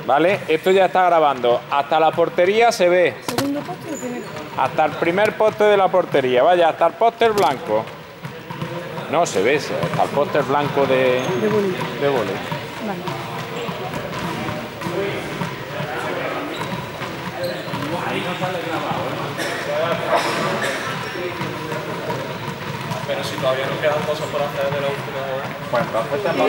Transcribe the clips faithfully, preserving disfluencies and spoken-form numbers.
¿vale? Esto ya está grabando. Hasta la portería se ve. Segundo poste o primero. Hasta el primer poste de la portería. Vaya, hasta el póster blanco. No, se ve, hasta el póster blanco de, De vóley. de vóley. Vale. Ahí no sale grabado, ¿eh? Pero si todavía nos quedan cosas por hacer de la última hora. Pues entonces te lo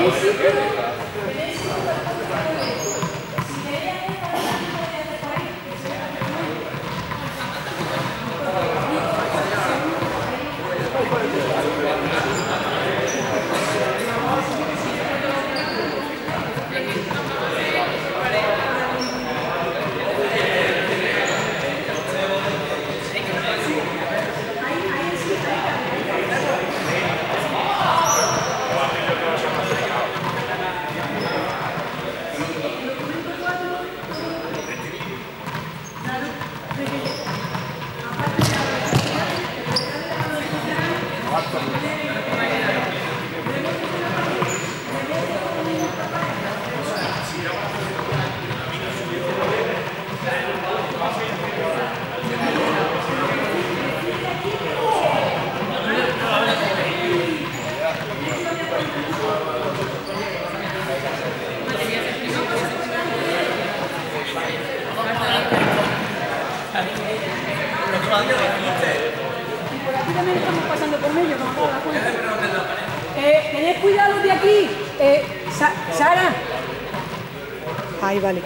Estamos pasando por medio, como toda la cuenta. Eh, tened cuidado de aquí. Eh, Sa Sara. Ahí, vale.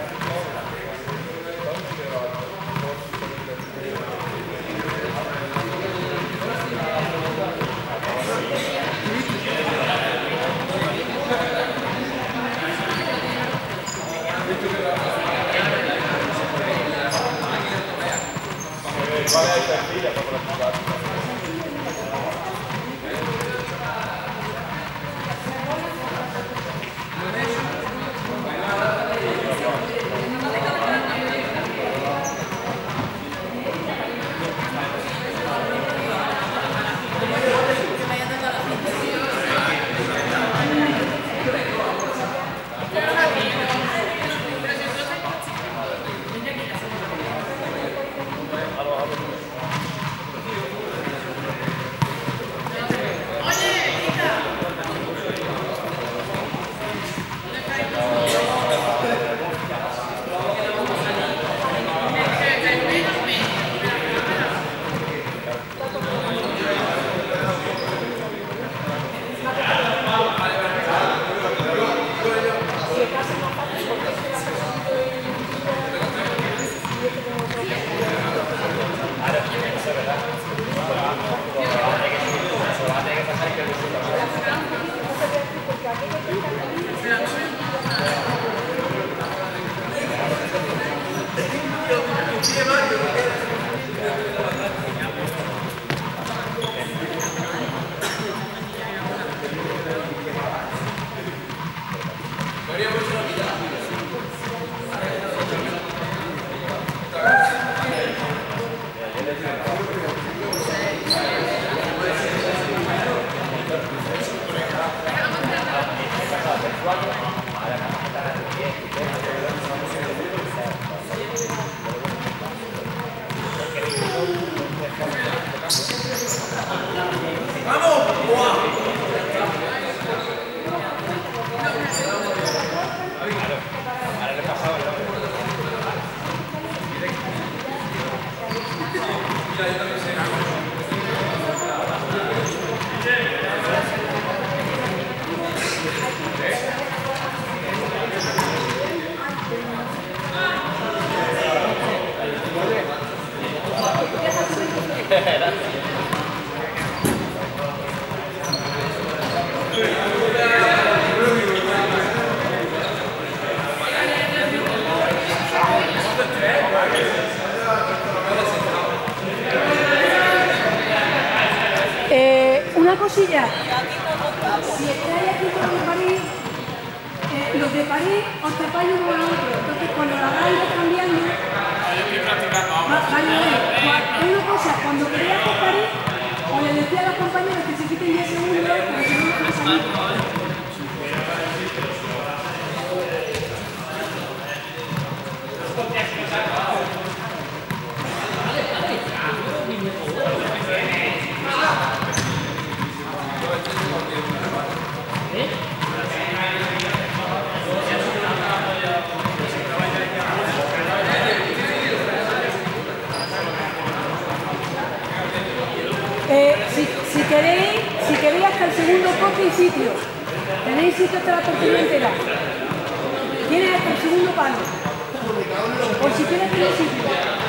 Eh, una cosilla, si estáis aquí con los de París, eh, los de París os tapáis uno al otro, entonces cuando la hagáis cambiando, vale, vale, una cosa, cuando queréis hacer París, os le decía a los compañeros que se quiten diez segundos, porque si no, no puede salir. segundo poste y sitio. Tenéis sitio hasta la tortilla entera. Tienes hasta el segundo palo. Por si quieres tener sitio.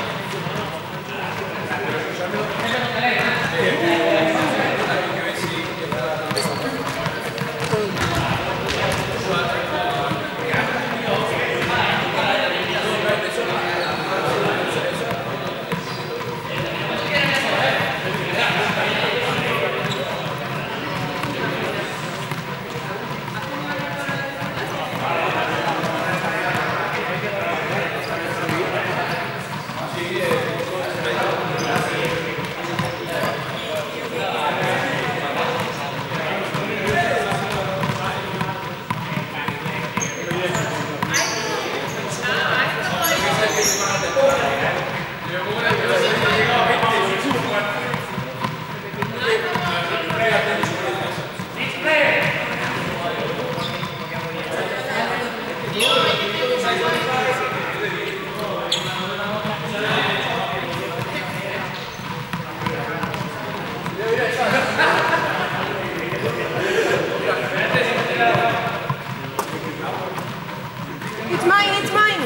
It's mine, it's mine.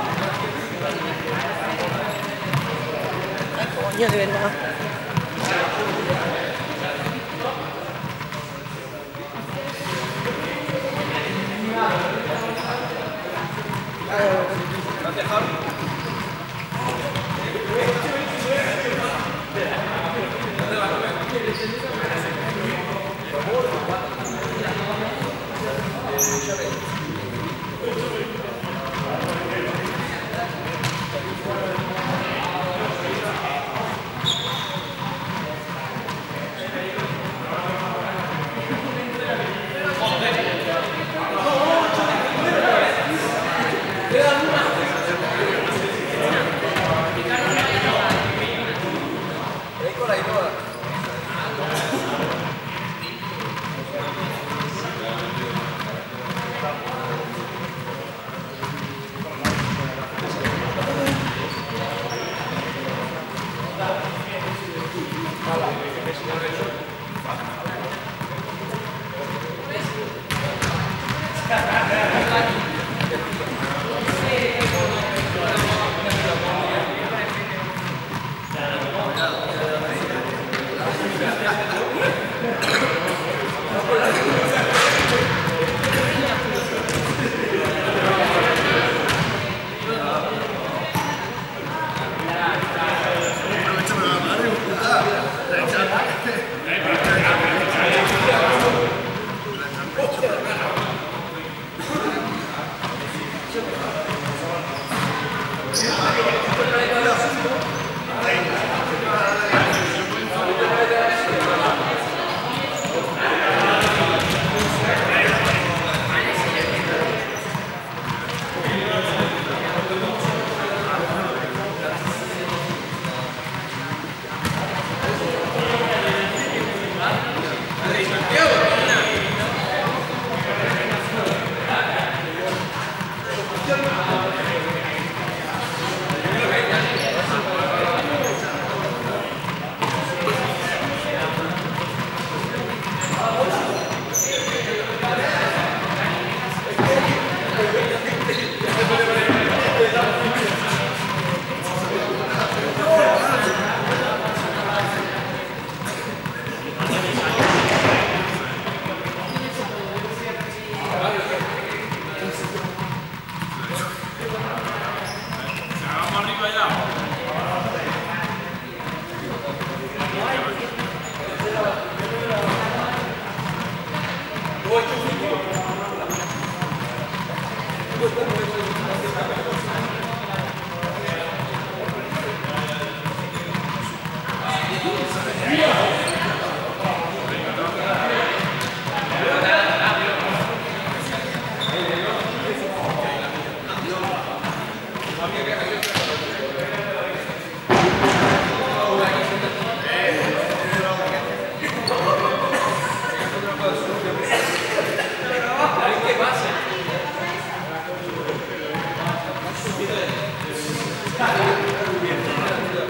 Ay, coño, de verdad. Gracias, Javi.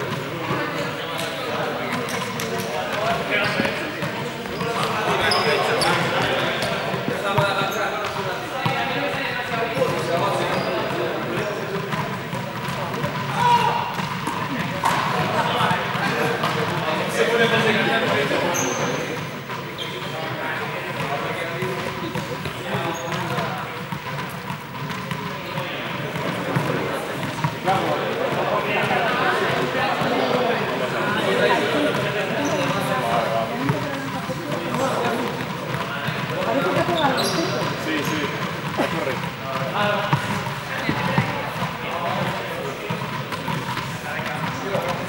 Gracias.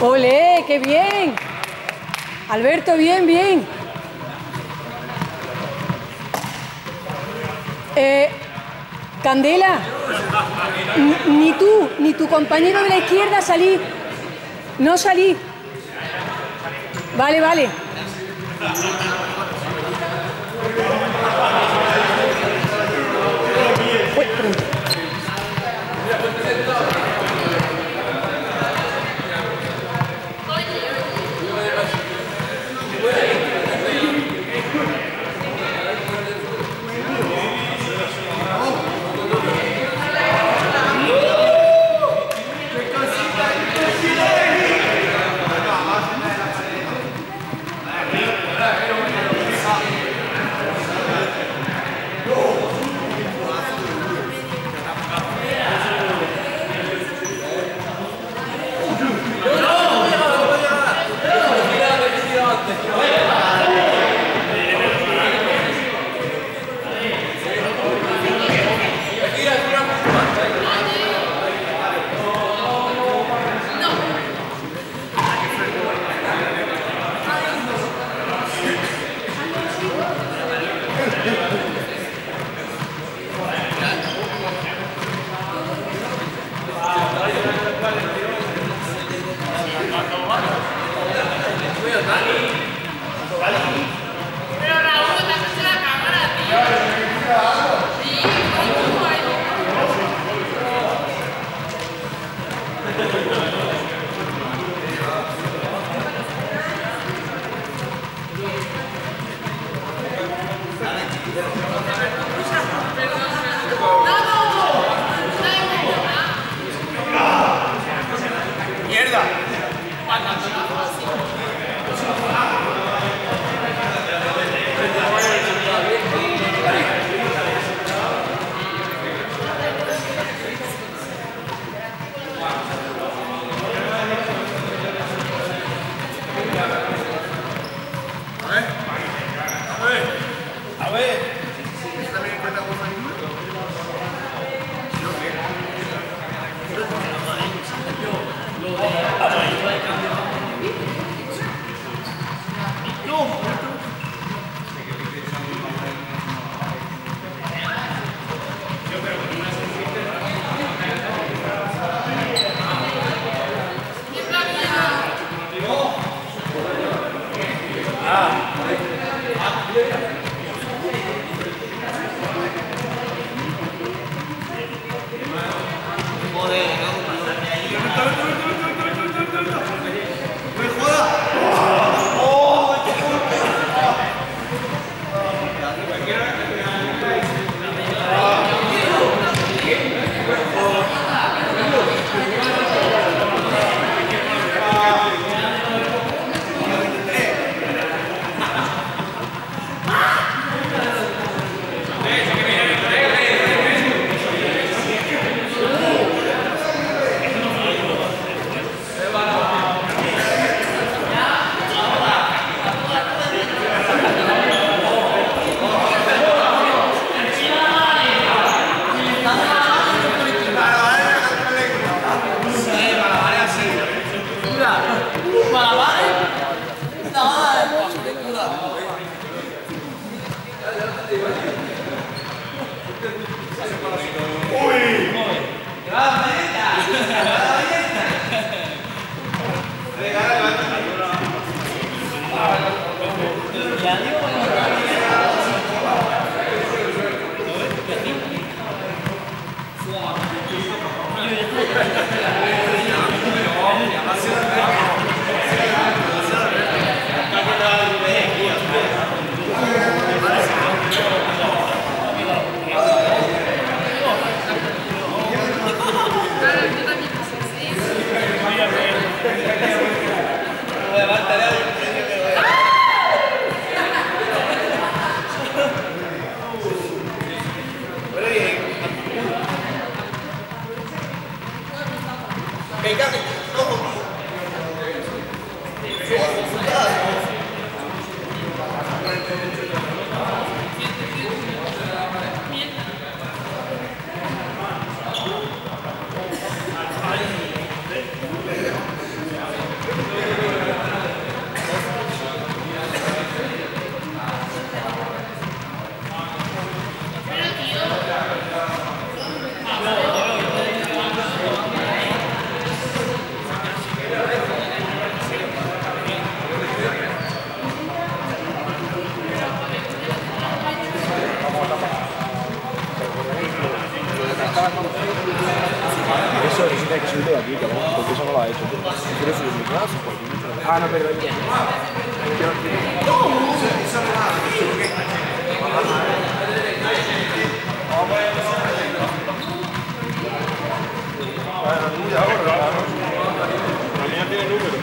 ¡Olé! ¡Qué bien! Alberto, bien, bien. Eh, Candela, ni tú, ni tu compañero de la izquierda salí. No salí. Vale, vale. Uy, pronto. Tienes que subirlo de aquí, cabrón, porque eso no lo has hecho tú. ¿Quieres subir mi clase? Ah, no, pero ya. La mía tiene número.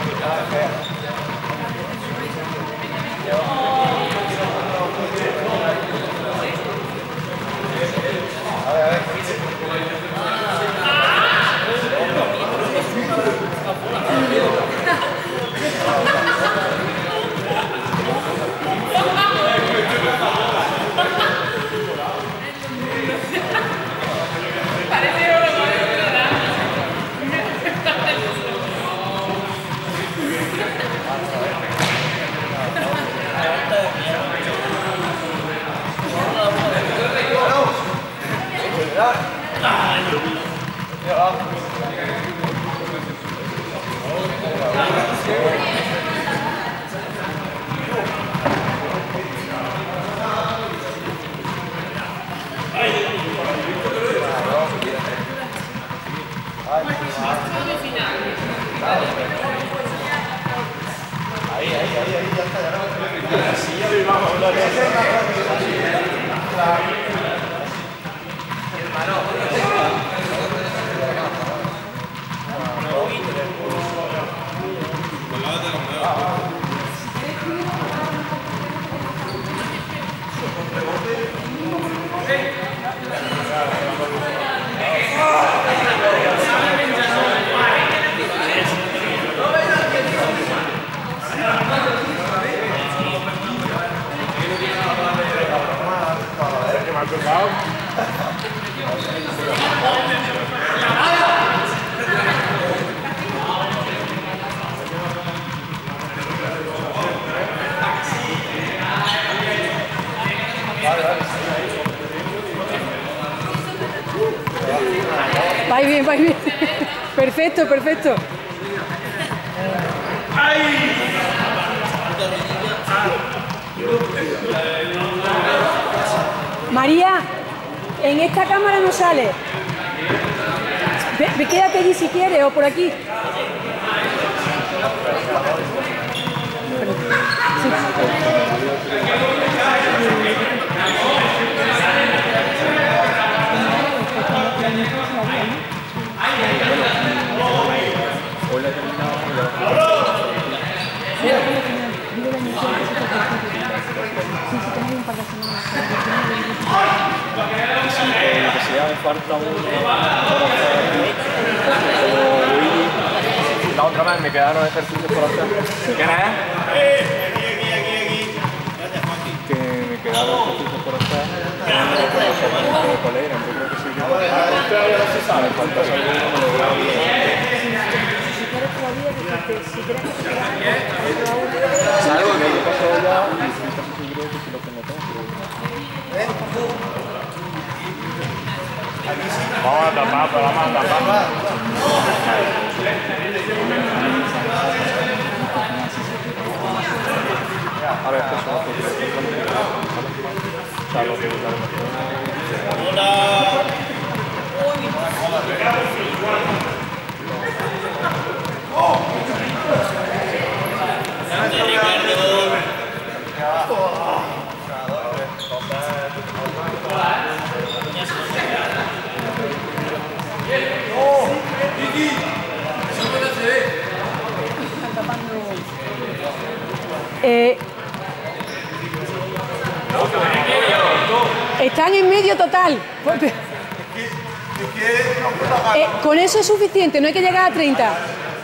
Va bien, va bien. Perfecto, perfecto. María, en esta cámara no sale. Ve, ve, quédate allí si quieres o por aquí. Falta la otra vez me quedaron ejercicios por hacer. ¿Quién es? Que me quedaron ejercicios por hacer. ¿Cuál era? Yo creo que sí. Me falta salir uno, me lo grabo. Salgo que yo paso ya y estoy casi seguro que si lo tengo todo. Vamos a tapar, pero vamos a tapar. A ver, esto es Hola. Eh, están en medio total. Eh, con eso es suficiente, no hay que llegar a treinta.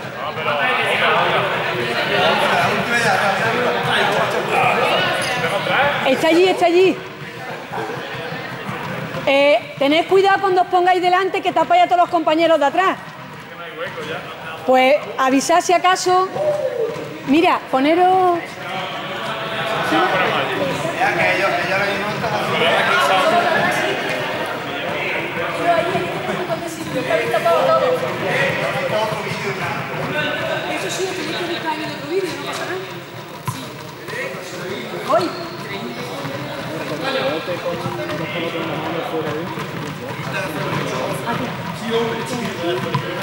Está allí, está allí. Eh, tened cuidado cuando os pongáis delante que tapáis a todos los compañeros de atrás. Pues avisad si acaso. Mira, poneros. Eso sí, tenéis que buscar en el otro vídeo, no pasa nada. Hoy. Aquí.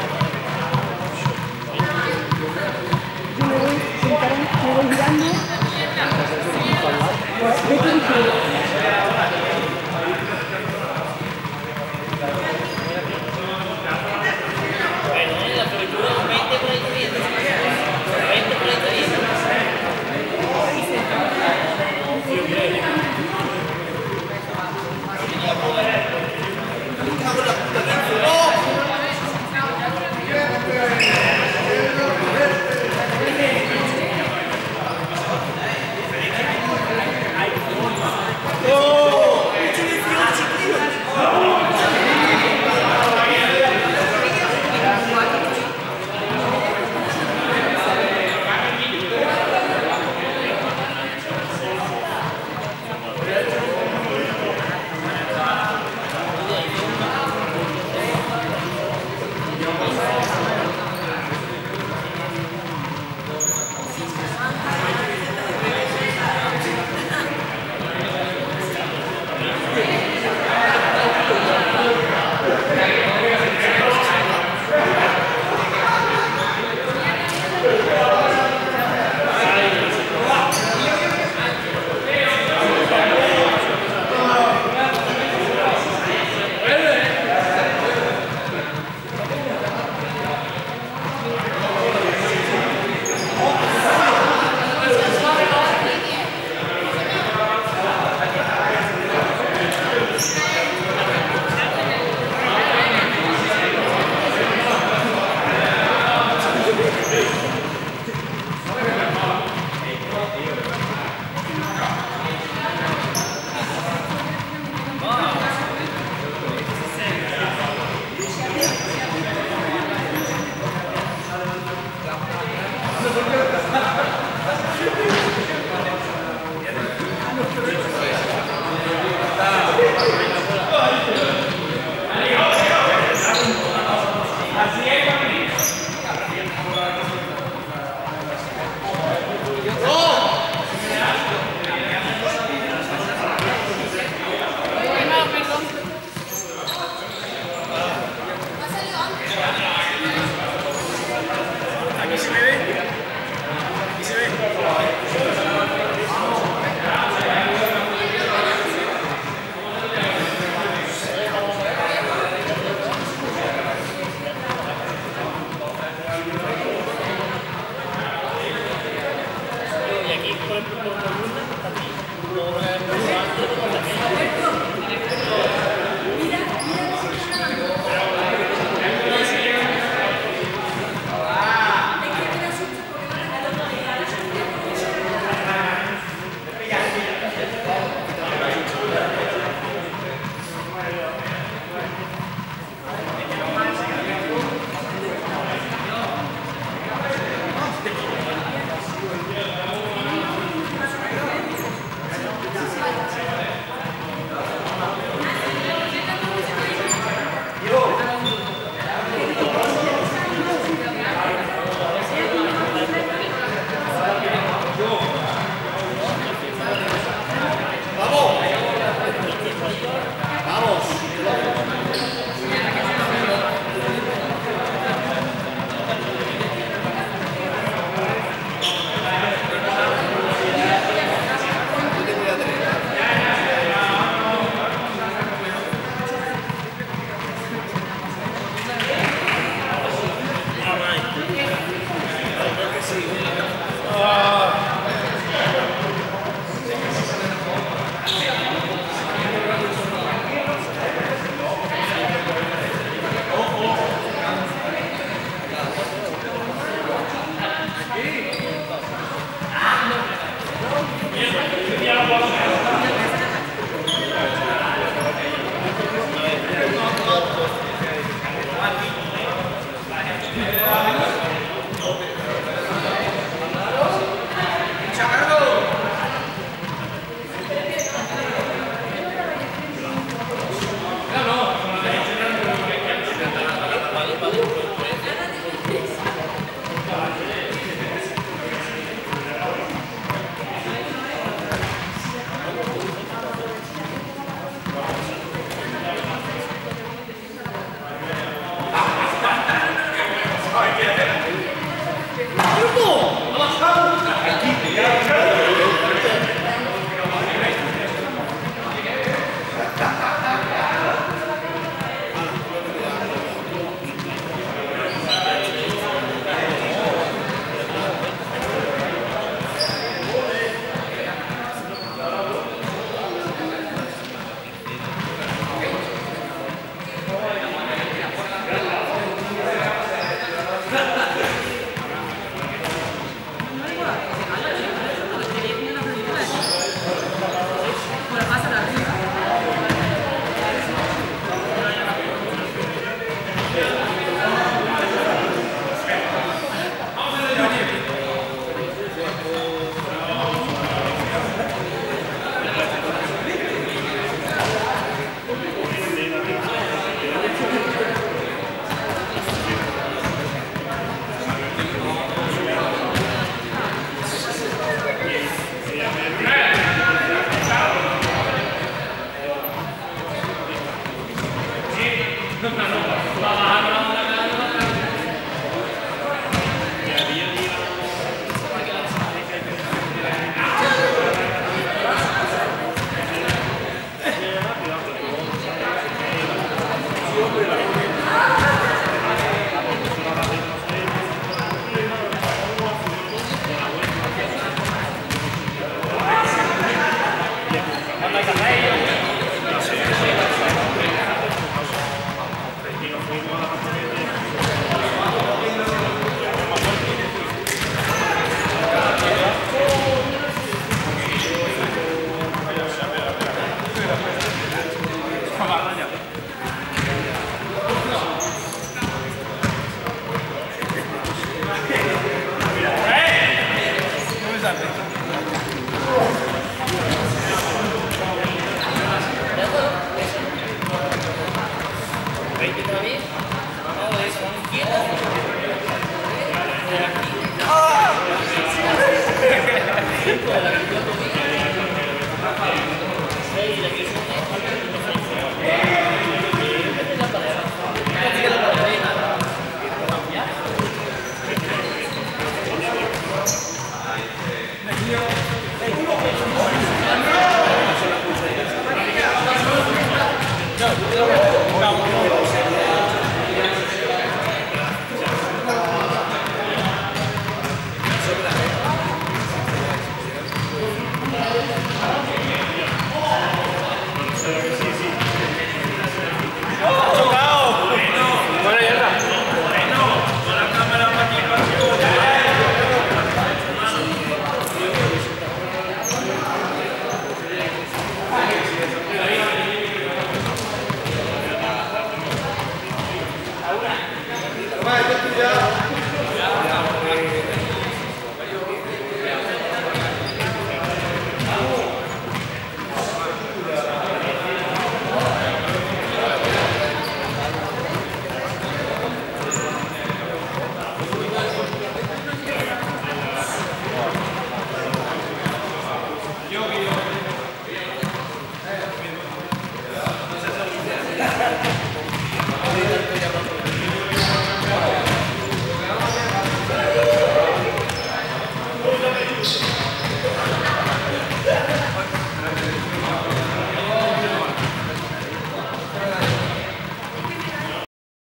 Vai, vai,